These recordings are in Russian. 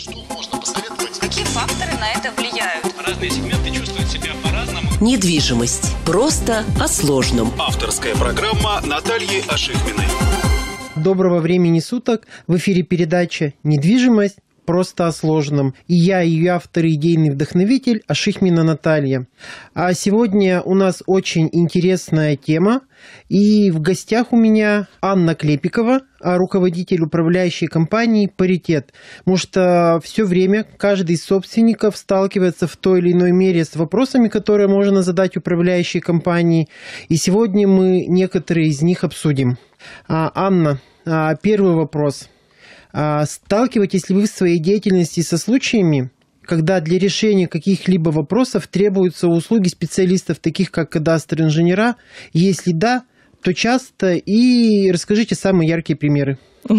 Что можно посоветовать? Какие факторы на это влияют? Разные сегменты чувствуют себя по-разному. Недвижимость. Просто о сложном. Авторская программа Натальи Ашихминой. Доброго времени суток. В эфире передача «Недвижимость. Просто о сложном». И я, ее автор и идейный вдохновитель Ашихмина Наталья. А сегодня у нас очень интересная тема. И в гостях у меня Анна Клепикова, руководитель управляющей компании «Паритет». Потому что все время каждый из собственников сталкивается в той или иной мере с вопросами, которые можно задать управляющей компании. И сегодня мы некоторые из них обсудим. Анна, первый вопрос. Сталкиваетесь ли вы в своей деятельности со случаями, когда для решения каких-либо вопросов требуются услуги специалистов, таких как кадастр-инженера? Если да, то часто. И расскажите самые яркие примеры.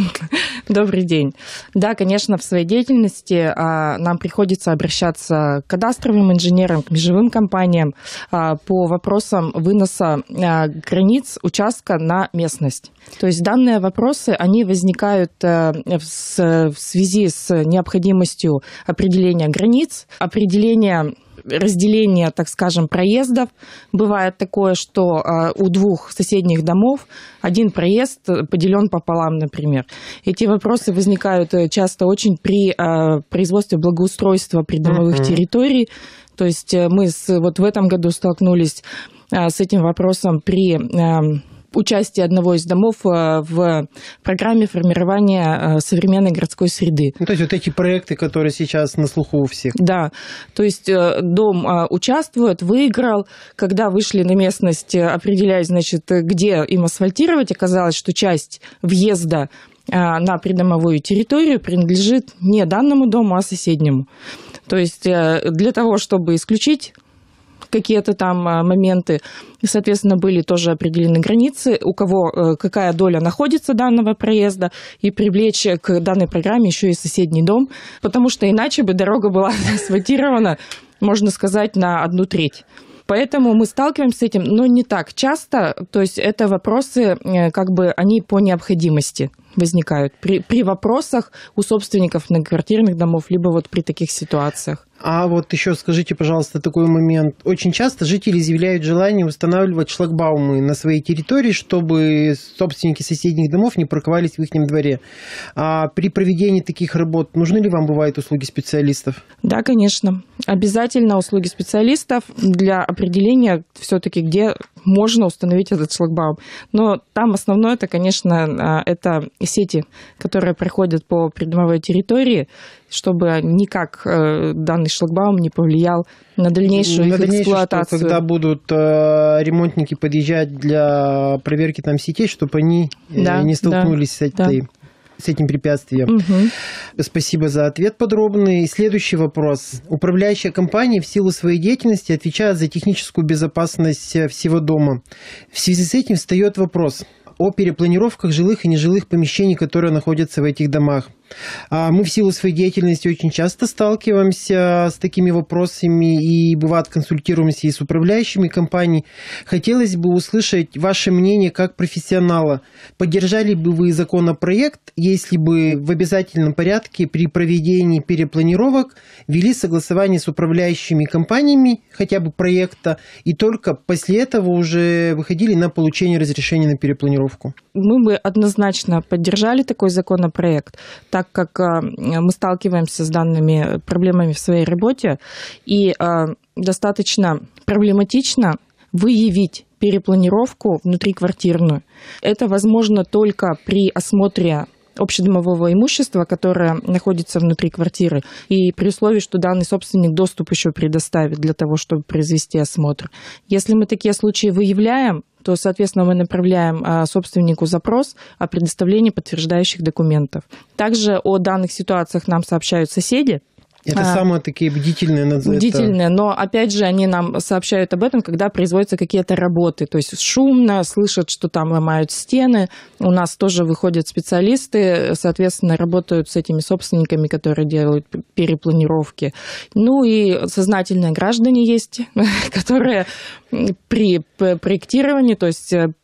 Добрый день. Да, конечно, в своей деятельности нам приходится обращаться к кадастровым инженерам, к межевым компаниям по вопросам выноса границ участка на местность. То есть данные вопросы, они возникают в связи с необходимостью определения границ, определения разделение, так скажем, проездов. Бывает такое, что у двух соседних домов один проезд поделен пополам, например. Эти вопросы возникают часто очень при производстве благоустройства придомовых территорий. То есть мы вот в этом году столкнулись с этим вопросом при участие одного из домов в программе формирования современной городской среды. То есть вот эти проекты, которые сейчас на слуху у всех. Да, то есть дом участвует, выиграл. Когда вышли на местность, определяясь, значит, где им асфальтировать, оказалось, что часть въезда на придомовую территорию принадлежит не данному дому, а соседнему. То есть для того, чтобы исключить какие-то там моменты, соответственно, были тоже определены границы, у кого какая доля находится данного проезда, и привлечь к данной программе еще и соседний дом, потому что иначе бы дорога была асфальтирована, можно сказать, на 1/3. Поэтому мы сталкиваемся с этим, но не так часто. То есть это вопросы, как бы они по необходимости возникают при вопросах у собственников многоквартирных домов, либо вот при таких ситуациях. А вот еще скажите, пожалуйста, такой момент. Очень часто жители изъявляют желание устанавливать шлагбаумы на своей территории, чтобы собственники соседних домов не парковались в их дворе. А при проведении таких работ нужны ли вам бывают услуги специалистов? Да, конечно. Обязательно услуги специалистов для определения все-таки, где можно установить этот шлагбаум. Но там основное, это, конечно, это сети, которые проходят по придомовой территории, чтобы никак данный шлагбаум не повлиял на дальнейшую их эксплуатацию. Что, когда будут ремонтники подъезжать для проверки там сетей, чтобы они не столкнулись с этим препятствием. Спасибо за ответ подробный. Следующий вопрос. Управляющая компания в силу своей деятельности отвечает за техническую безопасность всего дома. В связи с этим встает вопрос о перепланировках жилых и нежилых помещений, которые находятся в этих домах. Мы в силу своей деятельности очень часто сталкиваемся с такими вопросами и, бывает, консультируемся и с управляющими компаний. Хотелось бы услышать ваше мнение как профессионала. Поддержали бы вы законопроект, если бы в обязательном порядке при проведении перепланировок ввели согласование с управляющими компаниями хотя бы проекта, и только после этого уже выходили на получение разрешения на перепланировку? Мы бы однозначно поддержали такой законопроект, так как мы сталкиваемся с данными проблемами в своей работе, и достаточно проблематично выявить перепланировку внутриквартирную. Это возможно только при осмотре общедомового имущества, которое находится внутри квартиры, и при условии, что данный собственник доступ еще предоставит для того, чтобы произвести осмотр. Если мы такие случаи выявляем, то, соответственно, мы направляем собственнику запрос о предоставлении подтверждающих документов. Также о данных ситуациях нам сообщают соседи. Это самые такие бдительные. Бдительные, но опять же они нам сообщают об этом, когда производятся какие-то работы. То есть шумно, слышат, что там ломают стены. У нас тоже выходят специалисты, соответственно, работают с этими собственниками, которые делают перепланировки. Ну и сознательные граждане есть, которые при проектировании, то есть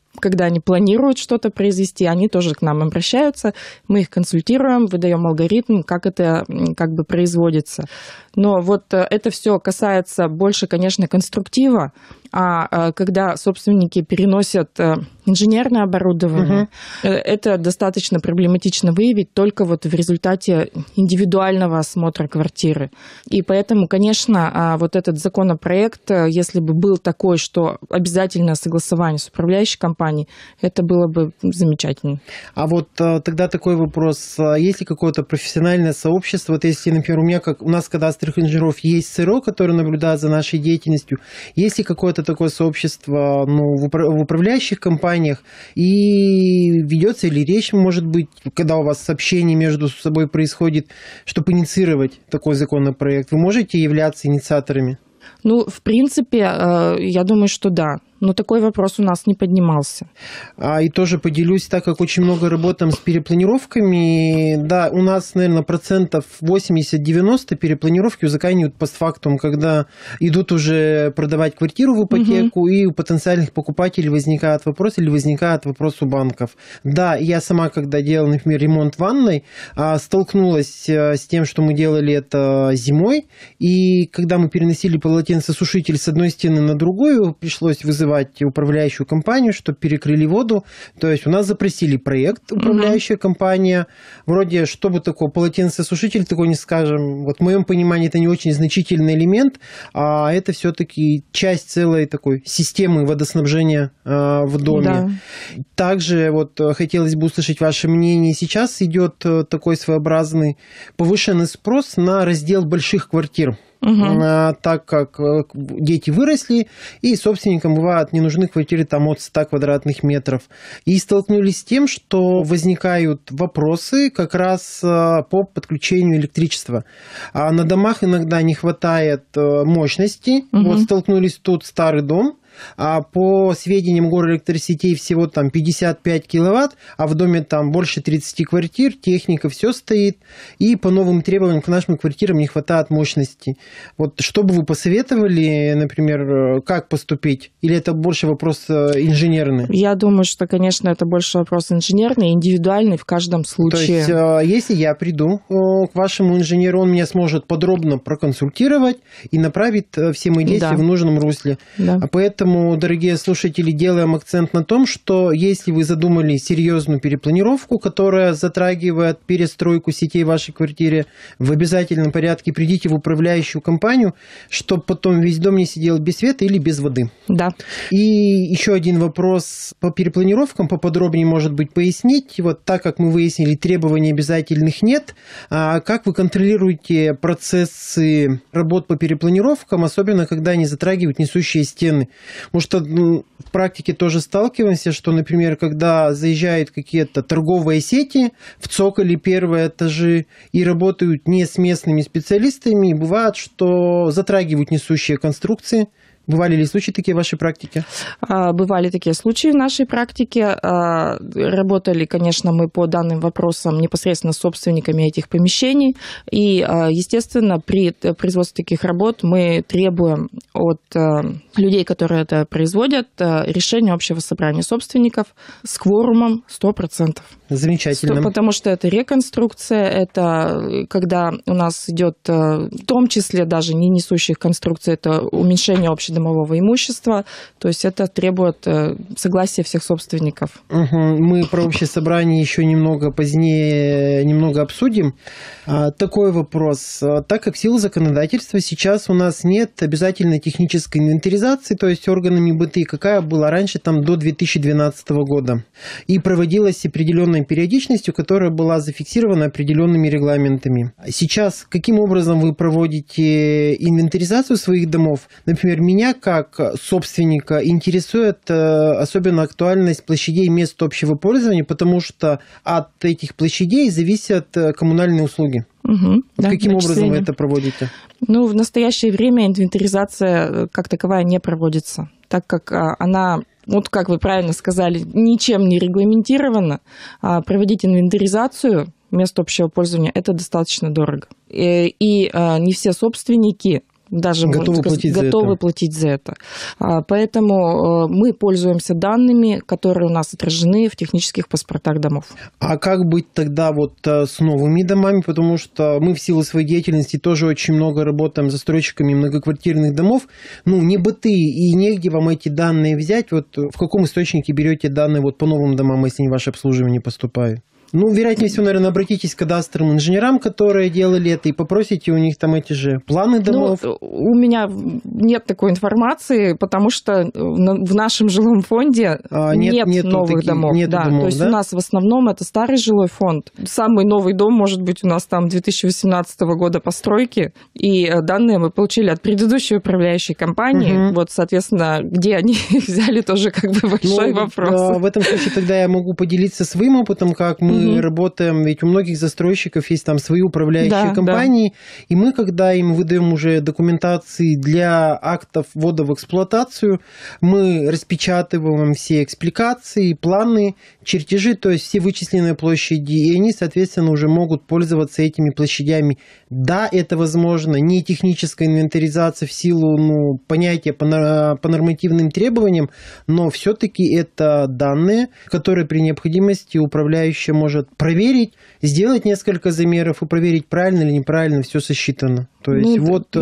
когда они планируют что-то произвести, они тоже к нам обращаются, мы их консультируем, выдаем алгоритм, как это как бы производится. Но вот это все касается больше, конечно, конструктива, а когда собственники переносят инженерное оборудование, это достаточно проблематично выявить только вот в результате индивидуального осмотра квартиры. И поэтому, конечно, вот этот законопроект, если бы был такой, что обязательное согласование с управляющей компанией, это было бы замечательно. А вот тогда такой вопрос. Есть ли какое-то профессиональное сообщество? Вот если, например, у нас кадастровых инженеров есть СРО, который наблюдает за нашей деятельностью, есть ли какое-то такое сообщество в управляющих компаниях, и ведется ли речь, может быть, когда у вас общение между собой происходит, чтобы инициировать такой законопроект? Вы можете являться инициаторами? Ну, в принципе, я думаю, что да. Но такой вопрос у нас не поднимался. И тоже поделюсь, так как очень много работаем с перепланировками, да, у нас, наверное, 80-90% перепланировки узаканивают постфактум, когда идут уже продавать квартиру в ипотеку, и у потенциальных покупателей возникает вопрос у банков. Да, я сама, когда делала, например, ремонт ванной, столкнулась с тем, что мы делали это зимой, и когда мы переносили полотенцесушитель с одной стены на другую, пришлось вызывать управляющую компанию, чтобы перекрыли воду. То есть у нас запросили проект, управляющая компания. Вроде, чтобы такое полотенцесушитель, такой не скажем. Вот в моем понимании это не очень значительный элемент, а это все-таки часть целой такой системы водоснабжения в доме. Да. Также вот хотелось бы услышать ваше мнение. Сейчас идет такой своеобразный повышенный спрос на раздел больших квартир. Так как дети выросли, и собственникам бывают не нужны квартиры от 100 квадратных метров. И столкнулись с тем, что возникают вопросы как раз по подключению электричества. На домах иногда не хватает мощности. Вот столкнулись тут старый дом. По сведениям Горэлектросетей всего 55 киловатт, а в доме больше 30 квартир, техника, все стоит, и по новым требованиям к нашим квартирам не хватает мощности. Вот что бы вы посоветовали, например, как поступить? Или это больше вопрос инженерный? Я думаю, что, конечно, это больше вопрос инженерный, индивидуальный в каждом случае. То есть, если я приду к вашему инженеру, он меня сможет подробно проконсультировать и направить все мои действия в нужном русле. Да. Поэтому, дорогие слушатели, делаем акцент на том, что если вы задумали серьезную перепланировку, которая затрагивает перестройку сетей в вашей квартире, в обязательном порядке придите в управляющую компанию, чтобы потом весь дом не сидел без света или без воды. Да. И еще один вопрос по перепланировкам, поподробнее, может быть, пояснить. Вот так как мы выяснили, требований обязательных нет, как вы контролируете процессы работ по перепланировкам, особенно когда они затрагивают несущие стены? Потому что в практике тоже сталкиваемся, что, например, когда заезжают какие-то торговые сети в цоколе первые этажи и работают не с местными специалистами, бывает, что затрагивают несущие конструкции. Бывали ли случаи такие в вашей практике? Бывали такие случаи в нашей практике. Работали, конечно, мы по данным вопросам непосредственно с собственниками этих помещений. И, естественно, при производстве таких работ мы требуем от людей, которые это производят, решения общего собрания собственников с кворумом 100%. Замечательно. Потому что это реконструкция, это когда у нас идет, в том числе даже не несущих конструкций, это уменьшение общедомового имущества, то есть это требует согласия всех собственников. Мы про общее собрание еще немного позднее обсудим. Такой вопрос. Так как в силу законодательства сейчас у нас нет обязательной технической инвентаризации, то есть органами БТИ, какая была раньше до 2012 года, и проводилась определенной периодичностью, которая была зафиксирована определенными регламентами. Сейчас каким образом вы проводите инвентаризацию своих домов? Например, меня как собственника интересует особенно актуальность площадей мест общего пользования, потому что от этих площадей зависят коммунальные услуги. Каким образом вы это проводите? В настоящее время инвентаризация как таковая не проводится, так как она, как вы правильно сказали, ничем не регламентирована. Проводить инвентаризацию мест общего пользования – это достаточно дорого. И не все собственники даже готовы платить за это. Поэтому мы пользуемся данными, которые у нас отражены в технических паспортах домов. А как быть тогда вот с новыми домами? Потому что мы в силу своей деятельности тоже очень много работаем с застройщиками многоквартирных домов. Ну, не быты, и негде вам эти данные взять. Вот в каком источнике берете данные вот по новым домам, если они в ваше обслуживание поступают? Ну, вероятнее всего, наверное, обратитесь к кадастровым инженерам, которые делали это, и попросите у них там эти же планы домов. Ну, у меня нет такой информации, потому что в нашем жилом фонде нет новых домов. То есть у нас в основном это старый жилой фонд. Самый новый дом, может быть, у нас там 2018 года постройки, и данные мы получили от предыдущей управляющей компании. Вот, соответственно, где они их взяли, тоже как бы большой вопрос. В этом случае тогда я могу поделиться своим опытом, как мы работаем, ведь у многих застройщиков есть там свои управляющие компании, и мы, когда им выдаем уже документации для актов ввода в эксплуатацию, мы распечатываем все экспликации, планы, чертежи, то есть все вычисленные площади, и они, соответственно, уже могут пользоваться этими площадями. Да, это возможно, не техническая инвентаризация в силу понятия по нормативным требованиям, но все-таки это данные, которые при необходимости управляющий может проверить, сделать несколько замеров и проверить, правильно или неправильно все сосчитано. То есть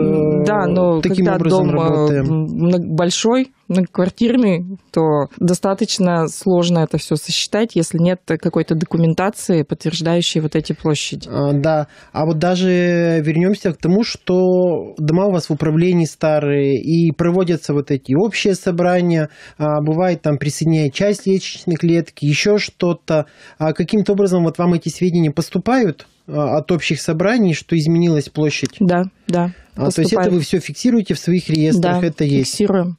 но таким образом дом работаем. Большой, многоквартирный, то достаточно сложно это все сосчитать, если нет какой-то документации, подтверждающей вот эти площади. Да, а вот даже вернемся к тому, что дома у вас в управлении старые, и проводятся вот эти общие собрания, бывает там присоединяет часть лестничной клетки, еще что-то. Каким-то образом вот вам эти сведения поступают от общих собраний, что изменилась площадь? Да. То есть это вы все фиксируете в своих реестрах, да, это есть? Фиксируем.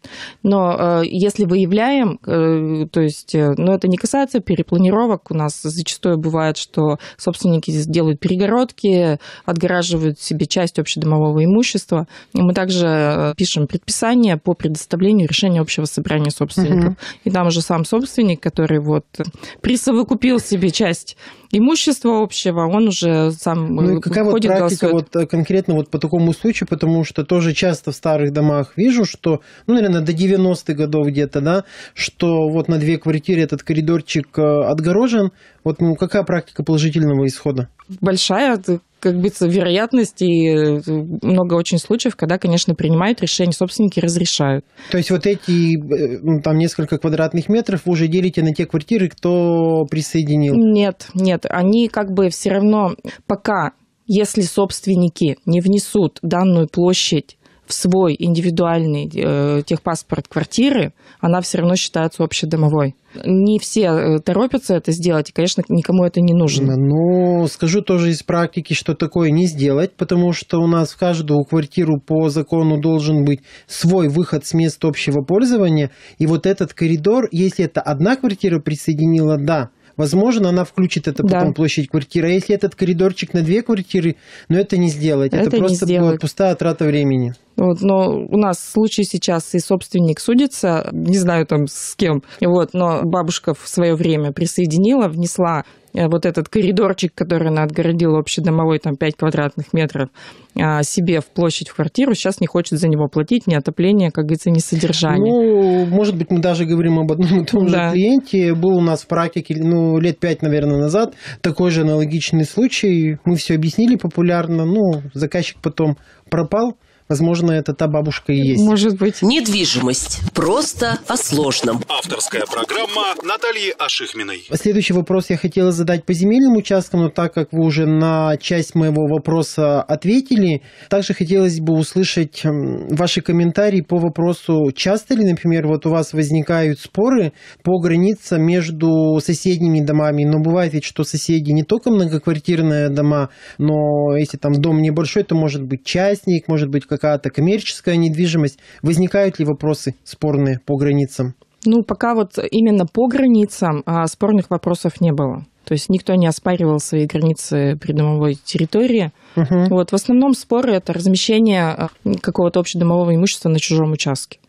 Но если выявляем, то есть, это не касается перепланировок, у нас зачастую бывает, что собственники делают перегородки, отгораживают себе часть общедомового имущества. Мы также пишем предписание по предоставлению решения общего собрания собственников. И там уже сам собственник, который присовокупил себе часть имущества общего, он уже сам какая ходит, практика конкретно по такому случаю, потому что тоже часто в старых домах вижу, что, наверное, до 90-х годов где-то, что на 2 квартиры этот коридорчик отгорожен. Какая практика положительного исхода? Большая, вероятность, и много очень случаев, когда, конечно, принимают решение, собственники разрешают. То есть эти там несколько квадратных метров вы уже делите на те квартиры, кто присоединил? Нет, они все равно пока, если собственники не внесут данную площадь в свой индивидуальный техпаспорт квартиры, она все равно считается общедомовой. Не все торопятся это сделать, и, конечно, никому это не нужно. Но скажу тоже из практики, что такое не сделать, потому что у нас в каждую квартиру по закону должен быть свой выход с места общего пользования, и этот коридор, если это одна квартира присоединила, возможно, она включит это потом площадь квартиры. А если этот коридорчик на 2 квартиры, это не сделать. Это просто будет пустая трата времени. Но у нас случай сейчас, и собственник судится, не знаю там с кем, но бабушка в свое время присоединила, внесла этот коридорчик, который она отгородила общедомовой, 5 квадратных метров, себе в площадь в квартиру, сейчас не хочет за него платить ни отопление, как говорится, ни содержание. Может быть, мы даже говорим об одном и том же клиенте. Был у нас в практике, лет 5, наверное, назад такой же аналогичный случай. Мы все объяснили популярно, заказчик потом пропал. Возможно, это та бабушка и есть. Может быть. Недвижимость. Просто о сложном. Авторская программа Натальи Ашихминой. Следующий вопрос я хотела задать по земельным участкам, но так как вы уже на часть моего вопроса ответили, также хотелось бы услышать ваши комментарии по вопросу, часто ли, например, у вас возникают споры по границам между соседними домами. Но бывает ведь, что соседи не только многоквартирные дома, но если там дом небольшой, то может быть частник, может быть какая-то коммерческая недвижимость. Возникают ли вопросы спорные по границам? Пока именно по границам спорных вопросов не было. То есть никто не оспаривал свои границы придомовой территории. В основном споры – это размещение какого-то общедомового имущества на чужом участке.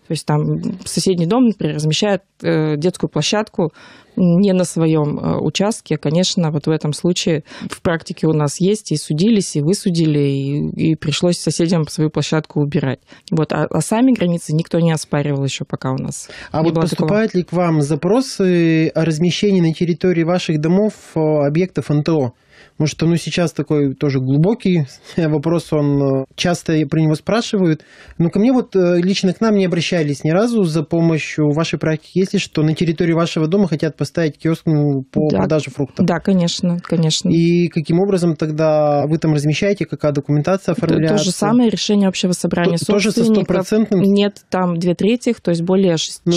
То есть там соседний дом, например, размещает детскую площадку не на своем участке. Конечно, вот в этом случае в практике у нас есть и судились, и высудили, и пришлось соседям свою площадку убирать. Вот. А сами границы никто не оспаривал еще пока у нас. А вот поступают ли к вам запросы о размещении на территории ваших домов объектов НТО? Может, сейчас такой тоже глубокий вопрос, он часто про него спрашивают. Но ко мне лично к нам не обращались ни разу за помощью. В вашей практике есть ли, что на территории вашего дома хотят поставить киоск по продаже фруктов? Да, конечно. И каким образом тогда вы там размещаете, какая документация оформляется? То же самое решение общего собрания собственников. Тоже со 100%? Нет, там 2/3, то есть более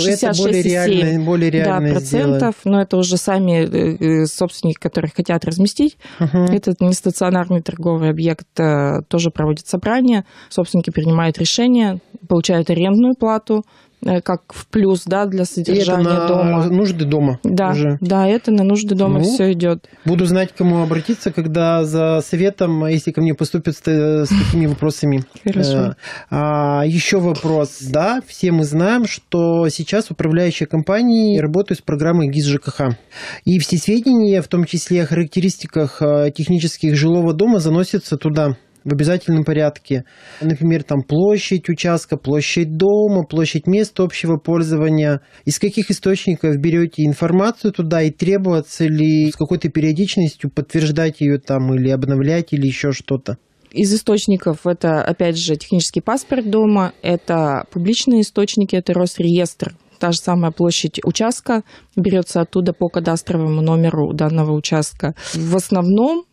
66,7% более реально процентов, но это уже сами собственники, которые хотят разместить. Этот нестационарный торговый объект тоже проводит собрание, собственники принимают решение, получают арендную плату, как в плюс, для содержания дома. Это на нужды дома? Да, это на нужды дома все идет. Буду знать, к кому обратиться, когда за советом, если ко мне поступят с такими вопросами. Хорошо. Еще вопрос. Да, все мы знаем, что сейчас управляющие компании работают с программой ГИС ЖКХ. И все сведения, в том числе о характеристиках технических жилого дома, заносятся туда в обязательном порядке. Например, там площадь участка, площадь дома, площадь места общего пользования. Из каких источников берете информацию туда и требуется ли с какой-то периодичностью подтверждать ее там или обновлять или еще что-то? Из источников это, опять же, технический паспорт дома, это публичные источники, это Росреестр. Та же самая площадь участка берется оттуда по кадастровому номеру данного участка. В основном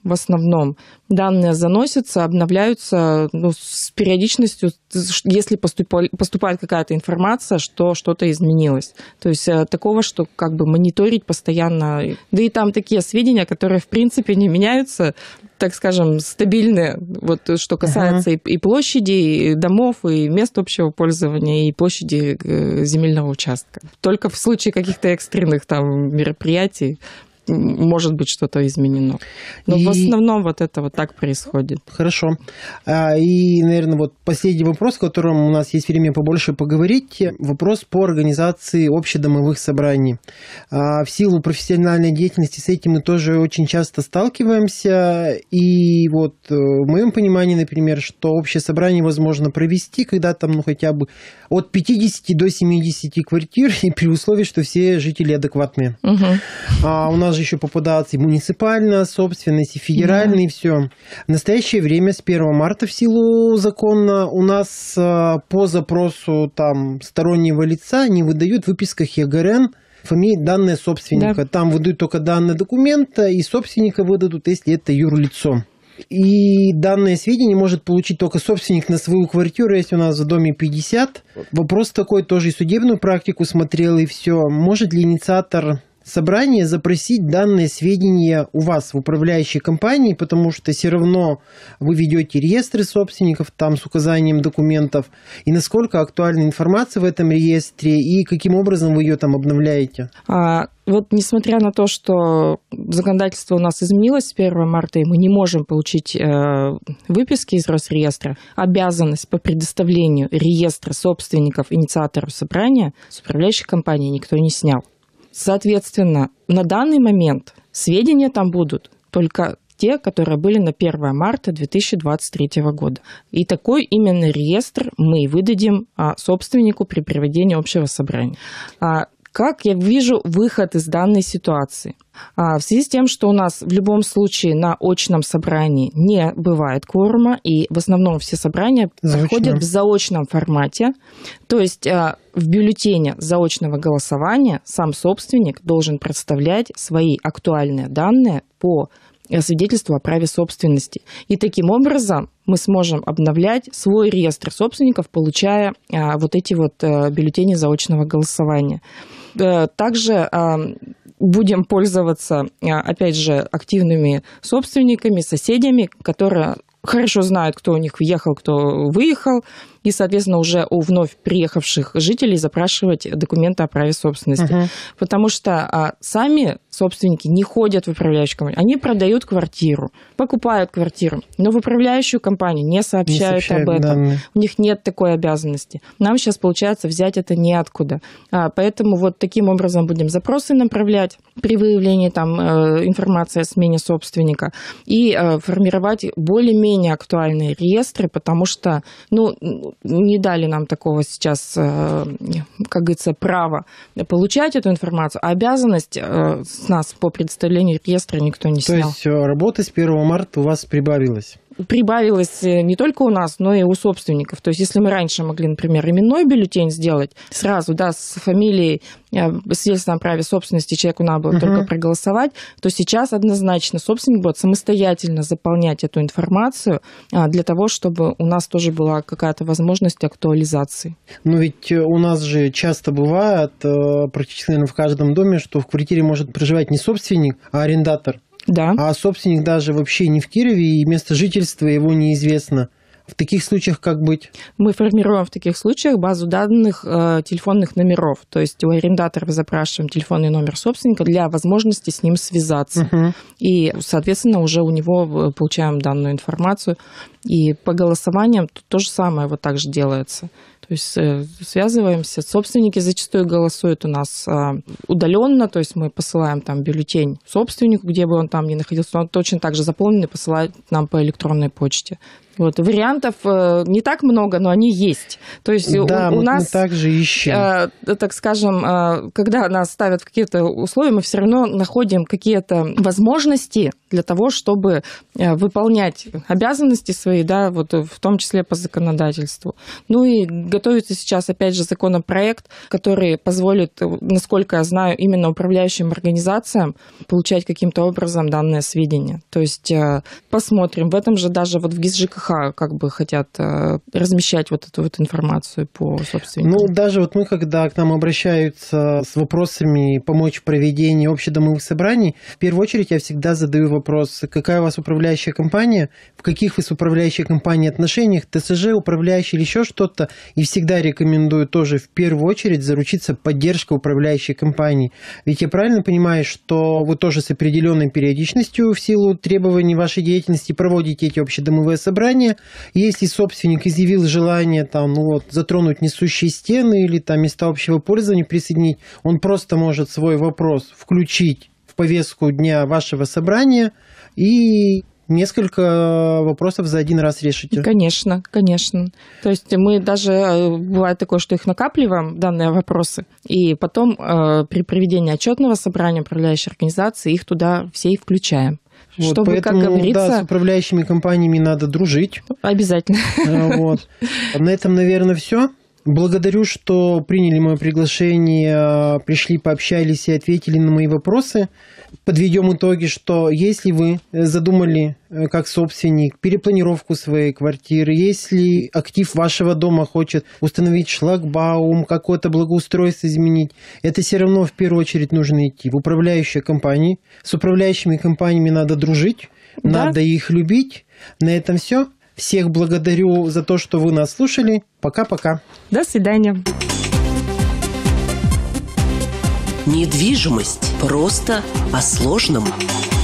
данные заносятся, обновляются с периодичностью, если поступает какая-то информация, что что-то изменилось. То есть такого, что мониторить постоянно. Да и там такие сведения, которые в принципе не меняются, так скажем, стабильные, что касается и площади, и домов, и мест общего пользования, и площади земельного участка. Только в случае каких-то экстренных мероприятий может быть что-то изменено. Но в основном это так происходит. Хорошо. И, наверное, последний вопрос, о котором у нас есть время побольше поговорить. Вопрос по организации общедомовых собраний. В силу профессиональной деятельности с этим мы тоже очень часто сталкиваемся. И в моем понимании, например, что общее собрание возможно провести, когда там хотя бы от 50 до 70 квартир, и при условии, что все жители адекватные. У нас же еще попадается и муниципальная собственность, и федеральная, и все. В настоящее время с 1 марта в силу закона у нас по запросу стороннего лица не выдают в выписках ЕГРН данные собственника. Да. Там выдают только данные документа, и собственника выдадут, если это юрлицо. И данные сведения может получить только собственник на свою квартиру, если у нас в доме 50. Вопрос такой, тоже и судебную практику смотрел, и все. Может ли инициатор собрания запросить данные сведения у вас в управляющей компании, потому что все равно вы ведете реестры собственников с указанием документов, и насколько актуальна информация в этом реестре, и каким образом вы ее обновляете? Несмотря на то, что законодательство у нас изменилось с 1 марта, и мы не можем получить выписки из Росреестра, обязанность по предоставлению реестра собственников инициатору собрания с управляющей компании никто не снял. Соответственно, на данный момент сведения там будут только те, которые были на 1 марта 2023 года. И такой именно реестр мы выдадим собственнику при проведении общего собрания. Как я вижу выход из данной ситуации? В связи с тем, что у нас в любом случае на очном собрании не бывает кворума, и в основном все собрания проходят в заочном формате, то есть в бюллетене заочного голосования сам собственник должен представлять свои актуальные данные по свидетельству о праве собственности. И таким образом мы сможем обновлять свой реестр собственников, получая эти бюллетени заочного голосования. Также будем пользоваться, опять же, активными собственниками, соседями, которые хорошо знают, кто у них въехал, кто выехал, и, соответственно, уже у вновь приехавших жителей запрашивать документы о праве собственности. Потому что сами собственники не ходят в управляющую компанию. Они продают квартиру, покупают квартиру, но в управляющую компанию не сообщают об этом. Данные. У них нет такой обязанности. Нам сейчас, получается, взять это неоткуда. Поэтому вот таким образом будем запросы направлять при выявлении там информации о смене собственника и формировать более-менее актуальные реестры, потому что не дали нам такого сейчас, как говорится, права получать эту информацию, а обязанность с нас по предоставлению реестра никто не снял. То есть работа с 1 марта у вас прибавилась? Прибавилось не только у нас, но и у собственников. То есть, если мы раньше могли, например, именной бюллетень сделать сразу, с фамилией, свидетельством о праве собственности человеку надо было только проголосовать, то сейчас однозначно собственник будет самостоятельно заполнять эту информацию для того, чтобы у нас тоже была какая-то возможность актуализации. Но ведь у нас же часто бывает, практически, наверное, в каждом доме, что в квартире может проживать не собственник, а арендатор. Да. А собственник даже вообще не в Кирове, и место жительства его неизвестно. В таких случаях как быть? Мы формируем в таких случаях базу данных телефонных номеров. То есть у арендаторов запрашиваем телефонный номер собственника для возможности с ним связаться. И, соответственно, уже у него получаем данную информацию. И по голосованиям тут то же самое вот так же делается. То есть связываемся. Собственники зачастую голосуют у нас удаленно, то есть мы посылаем там бюллетень собственнику, где бы он там ни находился, он точно так же заполнен и посылает нам по электронной почте. Вот. Вариантов не так много, но они есть. То есть у нас, мы также ищем. Так скажем, когда нас ставят в какие-то условия, мы все равно находим какие-то возможности для того, чтобы выполнять обязанности свои, вот в том числе по законодательству. И готовится сейчас, опять же, законопроект, который позволит, насколько я знаю, именно управляющим организациям получать каким-то образом данные сведения. То есть посмотрим. В этом же даже вот в ГИС ЖКХ как бы хотят размещать вот эту вот информацию по собственнику. Даже вот мы, когда к нам обращаются с вопросами помочь в проведении общедомовых собраний, в первую очередь я всегда задаю вопрос, какая у вас управляющая компания, в каких вы с управляющей компанией отношениях, ТСЖ, управляющий или еще что-то, и всегда рекомендую тоже в первую очередь заручиться поддержкой управляющей компании. Ведь я правильно понимаю, что вы тоже с определенной периодичностью в силу требований вашей деятельности проводите эти общедомовые собрания. Если собственник изъявил желание затронуть несущие стены или места общего пользования присоединить, он просто может свой вопрос включить в повестку дня вашего собрания и несколько вопросов за один раз решите. Конечно, конечно. То есть мы даже, бывает такое, что их накапливаем, данные вопросы, и потом при проведении отчетного собрания управляющей организации их туда все и включаем. Чтобы, поэтому, как говорится, с управляющими компаниями надо дружить. Обязательно. На этом, наверное, все. Благодарю, что приняли мое приглашение, пришли, пообщались и ответили на мои вопросы. Подведем итоги, что если вы задумали как собственник перепланировку своей квартиры, если актив вашего дома хочет установить шлагбаум, какое-то благоустройство изменить, это все равно в первую очередь нужно идти в управляющие компании. С управляющими компаниями надо дружить, надо их любить. На этом все. Всех благодарю за то, что вы нас слушали. Пока-пока. До свидания. Недвижимость просто по-сложному.